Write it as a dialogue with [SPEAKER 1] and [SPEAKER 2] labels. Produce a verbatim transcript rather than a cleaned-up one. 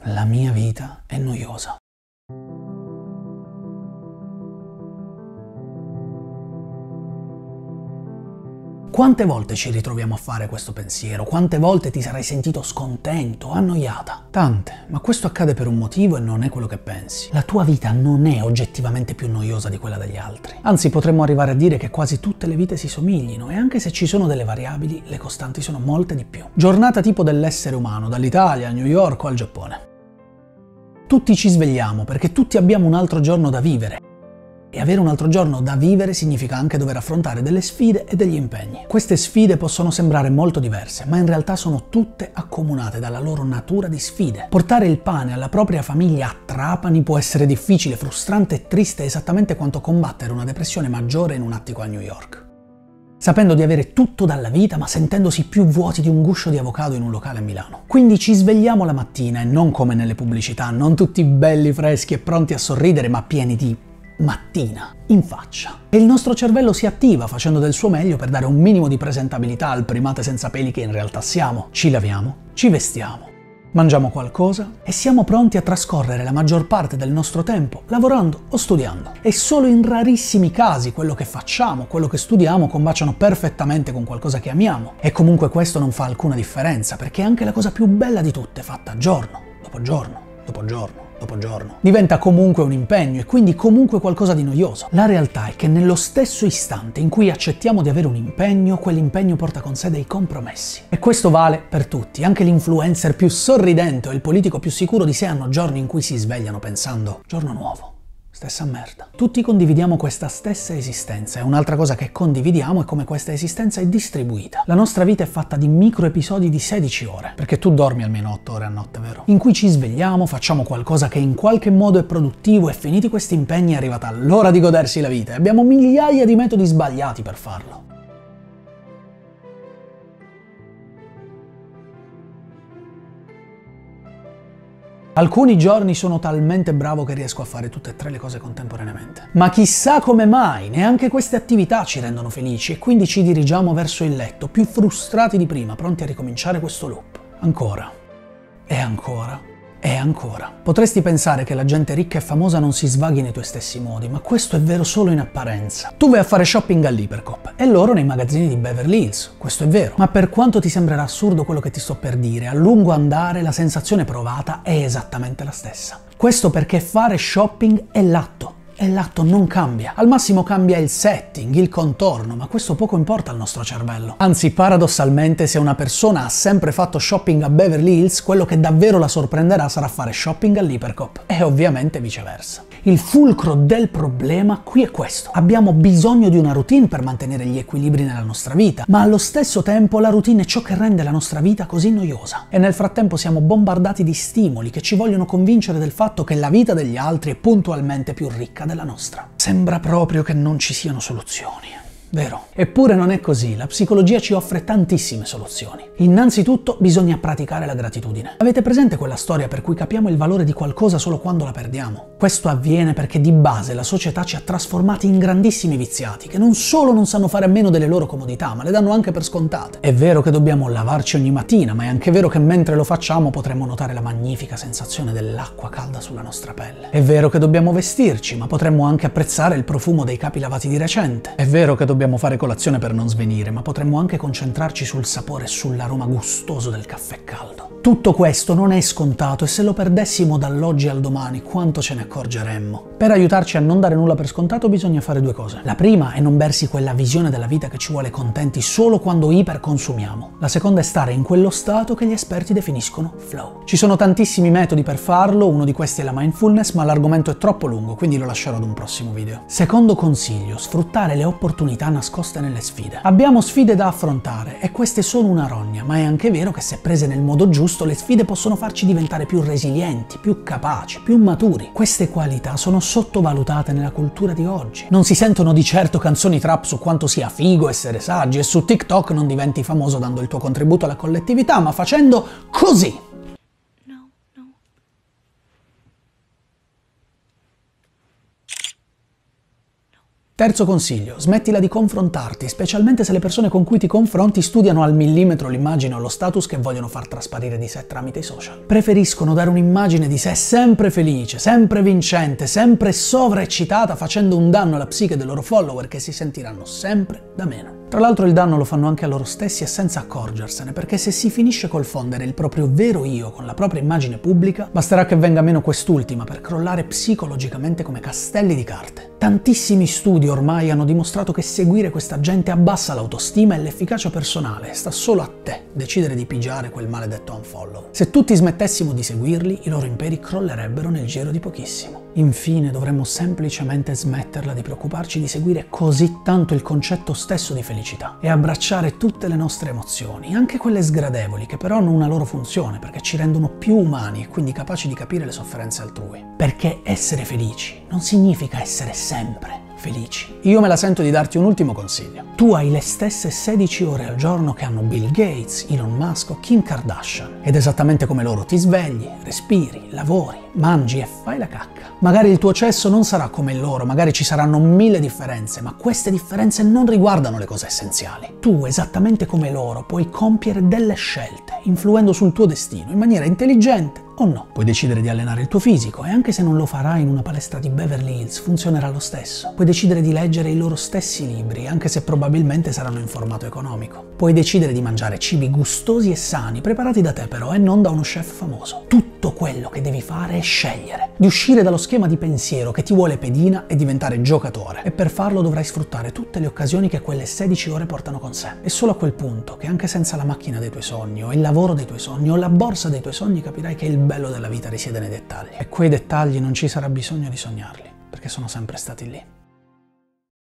[SPEAKER 1] La mia vita è noiosa. Quante volte ci ritroviamo a fare questo pensiero? Quante volte ti sarai sentito scontento, annoiata? Tante, ma questo accade per un motivo e non è quello che pensi. La tua vita non è oggettivamente più noiosa di quella degli altri. Anzi, potremmo arrivare a dire che quasi tutte le vite si somiglino e anche se ci sono delle variabili, le costanti sono molte di più. Giornata tipo dell'essere umano, dall'Italia a New York o al Giappone. Tutti ci svegliamo perché tutti abbiamo un altro giorno da vivere. E avere un altro giorno da vivere significa anche dover affrontare delle sfide e degli impegni. Queste sfide possono sembrare molto diverse, ma in realtà sono tutte accomunate dalla loro natura di sfide. Portare il pane alla propria famiglia a Trapani può essere difficile, frustrante e triste esattamente quanto combattere una depressione maggiore in un attico a New York. Sapendo di avere tutto dalla vita, ma sentendosi più vuoti di un guscio di avocado in un locale a Milano. Quindi ci svegliamo la mattina e non come nelle pubblicità, non tutti belli, freschi e pronti a sorridere, ma pieni di mattina in faccia. E il nostro cervello si attiva facendo del suo meglio per dare un minimo di presentabilità al primate senza peli che in realtà siamo. Ci laviamo, ci vestiamo, mangiamo qualcosa e siamo pronti a trascorrere la maggior parte del nostro tempo lavorando o studiando. E solo in rarissimi casi quello che facciamo, quello che studiamo combaciano perfettamente con qualcosa che amiamo. E comunque questo non fa alcuna differenza, perché è anche la cosa più bella di tutte, fatta giorno dopo giorno dopo giorno dopo giorno. Diventa comunque un impegno e quindi comunque qualcosa di noioso. La realtà è che nello stesso istante in cui accettiamo di avere un impegno, quell'impegno porta con sé dei compromessi. E questo vale per tutti. Anche l'influencer più sorridente o il politico più sicuro di sé hanno giorni in cui si svegliano pensando giorno nuovo. Stessa merda. Tutti condividiamo questa stessa esistenza e un'altra cosa che condividiamo è come questa esistenza è distribuita. La nostra vita è fatta di micro episodi di sedici ore, perché tu dormi almeno otto ore a notte, vero? In cui ci svegliamo, facciamo qualcosa che in qualche modo è produttivo e finiti questi impegni è arrivata l'ora di godersi la vita e abbiamo migliaia di metodi sbagliati per farlo. Alcuni giorni sono talmente bravo che riesco a fare tutte e tre le cose contemporaneamente. Ma chissà come mai, neanche queste attività ci rendono felici e quindi ci dirigiamo verso il letto, più frustrati di prima, pronti a ricominciare questo loop. Ancora. E ancora. E ancora. Potresti pensare che la gente ricca e famosa non si svaghi nei tuoi stessi modi, ma questo è vero solo in apparenza. Tu vai a fare shopping all'Hypercoop e loro nei magazzini di Beverly Hills, questo è vero. Ma per quanto ti sembrerà assurdo quello che ti sto per dire, a lungo andare la sensazione provata è esattamente la stessa. Questo perché fare shopping è l'atto. E l'atto non cambia. Al massimo cambia il setting, il contorno, ma questo poco importa al nostro cervello. Anzi, paradossalmente, se una persona ha sempre fatto shopping a Beverly Hills, quello che davvero la sorprenderà sarà fare shopping all'Hypercoop. E ovviamente viceversa. Il fulcro del problema qui è questo. Abbiamo bisogno di una routine per mantenere gli equilibri nella nostra vita, ma allo stesso tempo la routine è ciò che rende la nostra vita così noiosa. E nel frattempo siamo bombardati di stimoli che ci vogliono convincere del fatto che la vita degli altri è puntualmente più ricca della nostra. Sembra proprio che non ci siano soluzioni. Vero? Eppure non è così, la psicologia ci offre tantissime soluzioni. Innanzitutto bisogna praticare la gratitudine. Avete presente quella storia per cui capiamo il valore di qualcosa solo quando la perdiamo? Questo avviene perché di base la società ci ha trasformati in grandissimi viziati, che non solo non sanno fare a meno delle loro comodità, ma le danno anche per scontate. È vero che dobbiamo lavarci ogni mattina, ma è anche vero che mentre lo facciamo potremo notare la magnifica sensazione dell'acqua calda sulla nostra pelle. È vero che dobbiamo vestirci, ma potremmo anche apprezzare il profumo dei capi lavati di recente. È vero che dobbiamo Dobbiamo fare colazione per non svenire, ma potremmo anche concentrarci sul sapore e sull'aroma gustoso del caffè caldo. Tutto questo non è scontato e se lo perdessimo dall'oggi al domani, quanto ce ne accorgeremmo? Per aiutarci a non dare nulla per scontato bisogna fare due cose. La prima è non bersi quella visione della vita che ci vuole contenti solo quando iperconsumiamo. La seconda è stare in quello stato che gli esperti definiscono flow. Ci sono tantissimi metodi per farlo, uno di questi è la mindfulness, ma l'argomento è troppo lungo, quindi lo lascerò ad un prossimo video. Secondo consiglio, sfruttare le opportunità nascoste nelle sfide. Abbiamo sfide da affrontare e queste sono una rogna, ma è anche vero che se prese nel modo giusto le sfide possono farci diventare più resilienti, più capaci, più maturi. Queste qualità sono sottovalutate nella cultura di oggi. Non si sentono di certo canzoni trap su quanto sia figo essere saggi e su TikTok non diventi famoso dando il tuo contributo alla collettività, ma facendo così.
[SPEAKER 2] No, no. No.
[SPEAKER 1] Terzo consiglio, smettila di confrontarti, specialmente se le persone con cui ti confronti studiano al millimetro l'immagine o lo status che vogliono far trasparire di sé tramite i social. Preferiscono dare un'immagine di sé sempre felice, sempre vincente, sempre sovraeccitata, facendo un danno alla psiche dei loro follower che si sentiranno sempre da meno. Tra l'altro il danno lo fanno anche a loro stessi e senza accorgersene, perché se si finisce col fondere il proprio vero io con la propria immagine pubblica, basterà che venga meno quest'ultima per crollare psicologicamente come castelli di carte. Tantissimi studi ormai hanno dimostrato che seguire questa gente abbassa l'autostima e l'efficacia personale, sta solo a te decidere di pigiare quel maledetto unfollow. Se tutti smettessimo di seguirli, i loro imperi crollerebbero nel giro di pochissimo. Infine dovremmo semplicemente smetterla di preoccuparci di seguire così tanto il concetto stesso di felicità e abbracciare tutte le nostre emozioni, anche quelle sgradevoli, che però hanno una loro funzione perché ci rendono più umani e quindi capaci di capire le sofferenze altrui. Perché essere felici non significa essere sempre felici. Io me la sento di darti un ultimo consiglio. Tu hai le stesse sedici ore al giorno che hanno Bill Gates, Elon Musk o Kim Kardashian. Ed esattamente come loro ti svegli, respiri, lavori, mangi e fai la cacca. Magari il tuo cesso non sarà come il loro, magari ci saranno mille differenze, ma queste differenze non riguardano le cose essenziali. Tu, esattamente come loro, puoi compiere delle scelte, influendo sul tuo destino in maniera intelligente o no. Puoi decidere di allenare il tuo fisico e anche se non lo farai in una palestra di Beverly Hills funzionerà lo stesso. Puoi decidere di leggere i loro stessi libri, anche se probabilmente saranno in formato economico. Puoi decidere di mangiare cibi gustosi e sani, preparati da te però e non da uno chef famoso. Tutto quello che devi fare è scegliere di uscire dallo schema di pensiero che ti vuole pedina e diventare giocatore. E per farlo dovrai sfruttare tutte le occasioni che quelle sedici ore portano con sé. È solo a quel punto che anche senza la macchina dei tuoi sogni o il lavoro dei tuoi sogni o la borsa dei tuoi sogni capirai che il bello della vita risiede nei dettagli. E quei dettagli non ci sarà bisogno di sognarli, perché sono sempre stati lì.